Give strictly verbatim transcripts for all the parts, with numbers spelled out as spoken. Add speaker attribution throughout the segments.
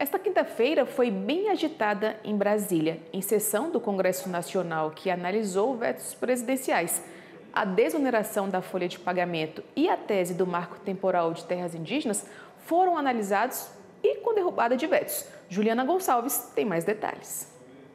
Speaker 1: Esta quinta-feira foi bem agitada em Brasília, em sessão do Congresso Nacional que analisou vetos presidenciais. A desoneração da folha de pagamento e a tese do marco temporal de terras indígenas foram analisados e com derrubada de vetos. Juliana Gonçalves tem mais detalhes.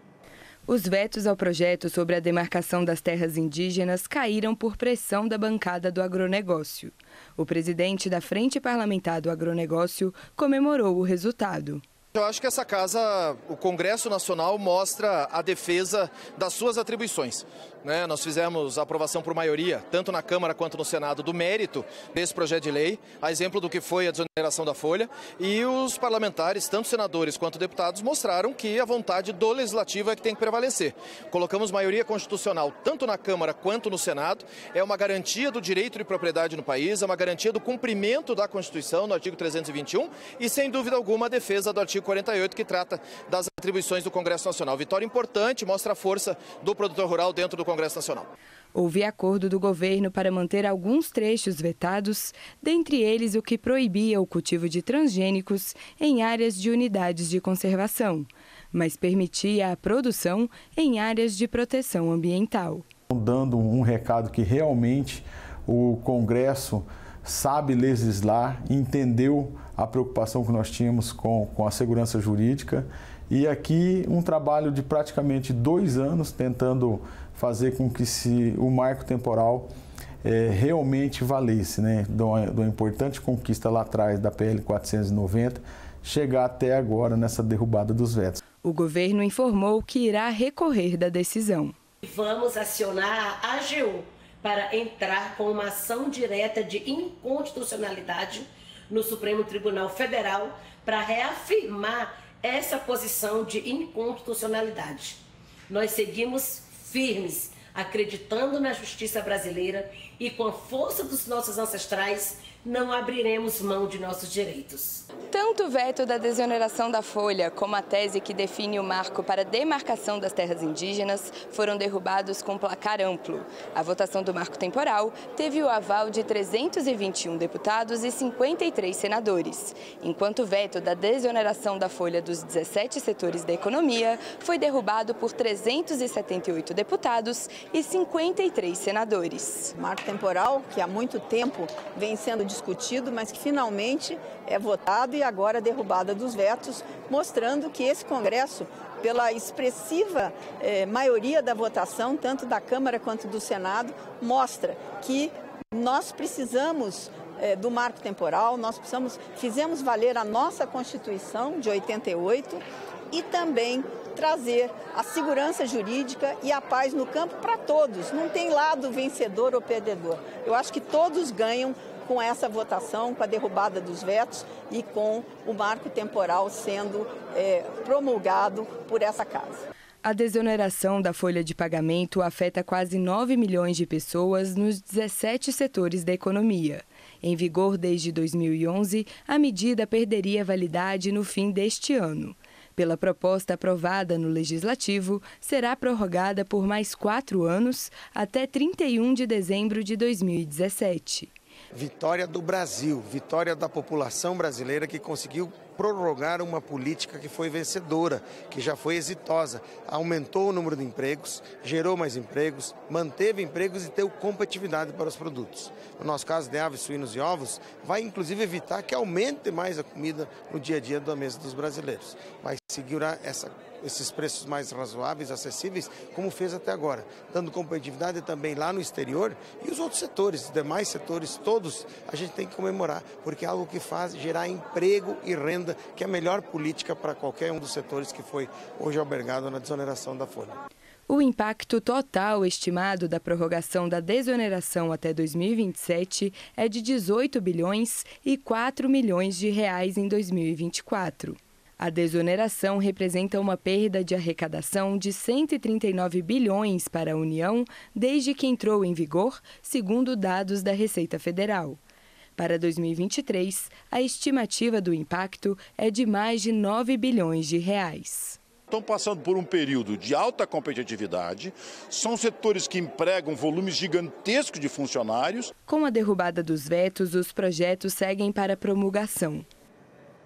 Speaker 2: Os vetos ao projeto sobre a demarcação das terras indígenas caíram por pressão da bancada do agronegócio. O presidente da Frente Parlamentar do Agronegócio comemorou o resultado.
Speaker 3: Eu acho que essa casa, o Congresso Nacional, mostra a defesa das suas atribuições. Né? Nós fizemos a aprovação por maioria, tanto na Câmara quanto no Senado, do mérito desse projeto de lei, a exemplo do que foi a desoneração da folha. E os parlamentares, tanto senadores quanto deputados, mostraram que a vontade do Legislativo é que tem que prevalecer. Colocamos maioria constitucional, tanto na Câmara quanto no Senado. É uma garantia do direito de propriedade no país, é uma garantia do cumprimento da Constituição, no artigo trezentos e vinte e um, e, sem dúvida alguma, a defesa do artigo quarenta e oito, que trata das atribuições do Congresso Nacional. Vitória importante, mostra a força do produtor rural dentro do Congresso Nacional.
Speaker 2: Houve acordo do governo para manter alguns trechos vetados, dentre eles o que proibia o cultivo de transgênicos em áreas de unidades de conservação, mas permitia a produção em áreas de proteção ambiental.
Speaker 4: Dando um recado que realmente o Congresso sabe legislar, entendeu a preocupação que nós tínhamos com, com a segurança jurídica, e aqui um trabalho de praticamente dois anos tentando fazer com que se, o marco temporal é, realmente valesse, né, de uma, de uma importante conquista lá atrás da P L quatrocentos e noventa, chegar até agora nessa derrubada dos vetos.
Speaker 2: O governo informou que irá recorrer da decisão.
Speaker 5: Vamos acionar a AGU para entrar com uma ação direta de inconstitucionalidade no Supremo Tribunal Federal para reafirmar essa posição de inconstitucionalidade. Nós seguimos firmes, acreditando na justiça brasileira e com a força dos nossos ancestrais, não abriremos mão de nossos direitos.
Speaker 2: Tanto o veto da desoneração da folha como a tese que define o marco para a demarcação das terras indígenas foram derrubados com placar amplo. A votação do marco temporal teve o aval de trezentos e vinte e um deputados e cinquenta e três senadores, enquanto o veto da desoneração da folha dos dezessete setores da economia foi derrubado por trezentos e setenta e oito deputados e cinquenta e três senadores.
Speaker 6: Marco temporal que há muito tempo vem sendo discutido, mas que finalmente é votado e agora derrubada dos vetos, mostrando que esse Congresso, pela expressiva eh, maioria da votação, tanto da Câmara quanto do Senado, mostra que nós precisamos eh, do marco temporal, nós precisamos, fizemos valer a nossa Constituição de oitenta e oito e também trazer a segurança jurídica e a paz no campo para todos. Não tem lado vencedor ou perdedor. Eu acho que todos ganham com essa votação, com a derrubada dos vetos e com o marco temporal sendo é, promulgado por essa casa.
Speaker 2: A desoneração da folha de pagamento afeta quase nove milhões de pessoas nos dezessete setores da economia. Em vigor desde dois mil e onze, a medida perderia validade no fim deste ano. Pela proposta aprovada no Legislativo, será prorrogada por mais quatro anos, até trinta e um de dezembro de dois mil e dezessete.
Speaker 7: Vitória do Brasil, vitória da população brasileira que conseguiu prorrogar uma política que foi vencedora, que já foi exitosa. Aumentou o número de empregos, gerou mais empregos, manteve empregos e deu competitividade para os produtos. No nosso caso de aves, suínos e ovos, vai inclusive evitar que aumente mais a comida no dia a dia da mesa dos brasileiros. Vai segurar essa, esses preços mais razoáveis, acessíveis, como fez até agora, dando competitividade também lá no exterior e os outros setores, os demais setores, todos a gente tem que comemorar, porque é algo que faz gerar emprego e renda, que é a melhor política para qualquer um dos setores que foi hoje albergado na desoneração da folha.
Speaker 2: O impacto total estimado da prorrogação da desoneração até dois mil e vinte e sete é de dezoito bilhões e quatro milhões de reais em dois mil e vinte e quatro. A desoneração representa uma perda de arrecadação de cento e trinta e nove bilhões para a União desde que entrou em vigor, segundo dados da Receita Federal. Para dois mil e vinte e três, a estimativa do impacto é de mais de nove bilhões de reais.
Speaker 8: Estão passando por um período de alta competitividade, são setores que empregam volumes gigantescos de funcionários.
Speaker 2: Com a derrubada dos vetos, os projetos seguem para promulgação.